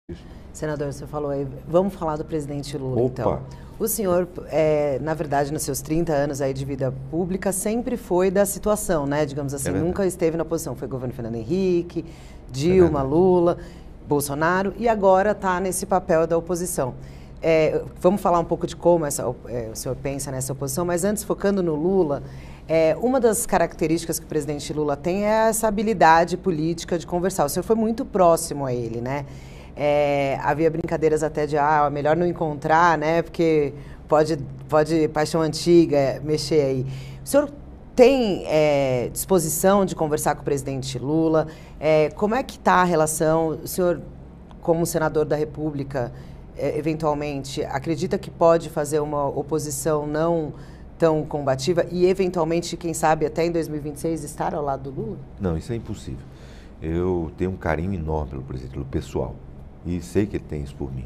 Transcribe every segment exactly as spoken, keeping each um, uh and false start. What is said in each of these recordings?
Senador, você falou aí, vamos falar do presidente Lula, Opa. então. O senhor, é, na verdade, nos seus trinta anos aí de vida pública, sempre foi da situação, né? Digamos assim, É nunca esteve na oposição. Foi governo Fernando Henrique, É Dilma, Lula, Bolsonaro, e agora está nesse papel da oposição. É, vamos falar um pouco de como essa, é, o senhor pensa nessa oposição, mas antes, focando no Lula, é, uma das características que o presidente Lula tem é essa habilidade política de conversar. O senhor foi muito próximo a ele, né? É, havia brincadeiras até de, ah, melhor não encontrar, né? Porque pode, pode paixão antiga, mexer aí. O senhor tem é, disposição de conversar com o presidente Lula? É, como é que está a relação? O senhor, como senador da República, é, eventualmente, acredita que pode fazer uma oposição não tão combativa e, eventualmente, quem sabe, até em dois mil e vinte e seis, estar ao lado do Lula? Não, isso é impossível. Eu tenho um carinho enorme pelo presidente Lula, pessoal, e sei que ele tem isso por mim.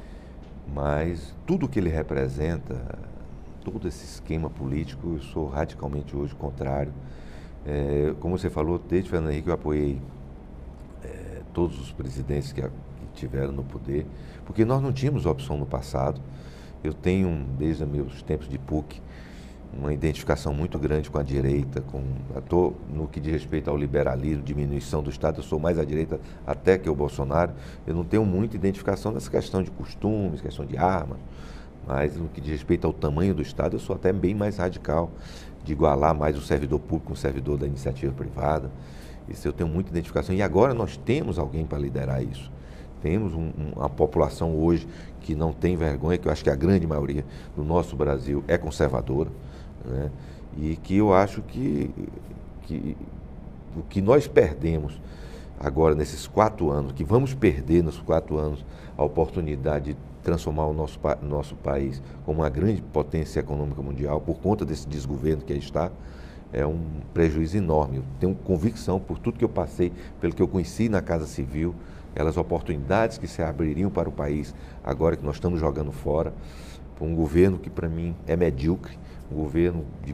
Mas tudo que ele representa, todo esse esquema político, eu sou radicalmente hoje contrário. É, como você falou, desde Fernando Henrique eu apoiei é, todos os presidentes que, a, que tiveram no poder, porque nós não tínhamos opção no passado. Eu tenho, desde meus tempos de P U C, uma identificação muito grande com a direita, com, tô, no que diz respeito ao liberalismo, diminuição do Estado, eu sou mais à direita até que o Bolsonaro. Eu não tenho muita identificação nessa questão de costumes, questão de armas, mas no que diz respeito ao tamanho do Estado, eu sou até bem mais radical, de igualar mais o servidor público com o servidor da iniciativa privada. Isso eu tenho muita identificação. E agora nós temos alguém para liderar isso. Temos um, um, uma população hoje que não tem vergonha, que eu acho que a grande maioria do nosso Brasil é conservadora, né? E que eu acho que, que o que nós perdemos agora nesses quatro anos, que vamos perder nos quatro anos, a oportunidade de transformar o nosso, nosso país como uma grande potência econômica mundial, por conta desse desgoverno que aí está, é um prejuízo enorme. Eu tenho convicção, por tudo que eu passei, pelo que eu conheci na Casa Civil, aquelas oportunidades que se abririam para o país, agora que nós estamos jogando fora, por um governo que para mim é medíocre, um governo de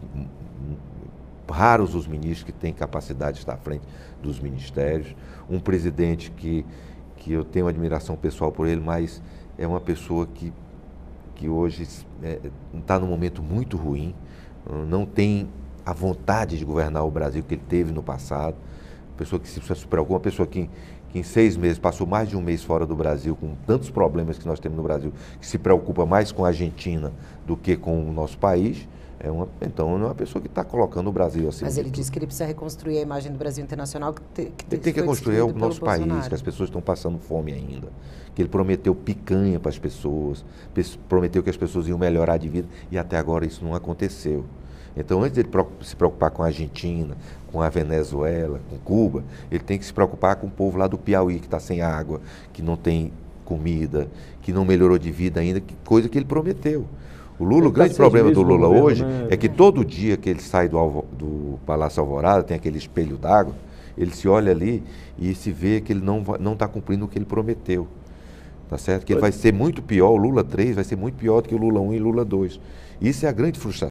raros os ministros que têm capacidade de estar à frente dos ministérios, um presidente que, que eu tenho admiração pessoal por ele, mas é uma pessoa que, que hoje está é, num momento muito ruim, não tem a vontade de governar o Brasil que ele teve no passado, pessoa que se preocupa, uma pessoa que, que em seis meses passou mais de um mês fora do Brasil, com tantos problemas que nós temos no Brasil, que se preocupa mais com a Argentina do que com o nosso país. É uma, então, não é uma pessoa que está colocando o Brasil assim. Mas ele disse que ele precisa reconstruir a imagem do Brasil internacional. Que, te, que ele tem que reconstruir o nosso país, que as pessoas estão passando fome ainda. Que ele prometeu picanha para as pessoas, prometeu que as pessoas iam melhorar de vida, e até agora isso não aconteceu. Então, antes de ele se preocupar com a Argentina, com a Venezuela, com Cuba, ele tem que se preocupar com o povo lá do Piauí, que está sem água, que não tem comida, que não melhorou de vida ainda, que coisa que ele prometeu. O Lula, o grande problema do Lula hoje é que todo dia que ele sai do, do Palácio Alvorada, tem aquele espelho d'água, ele se olha ali e se vê que ele não não está cumprindo o que ele prometeu. Tá certo? Que ele vai ser muito pior, o Lula três vai ser muito pior do que o Lula um e o Lula dois. Isso é a grande frustração.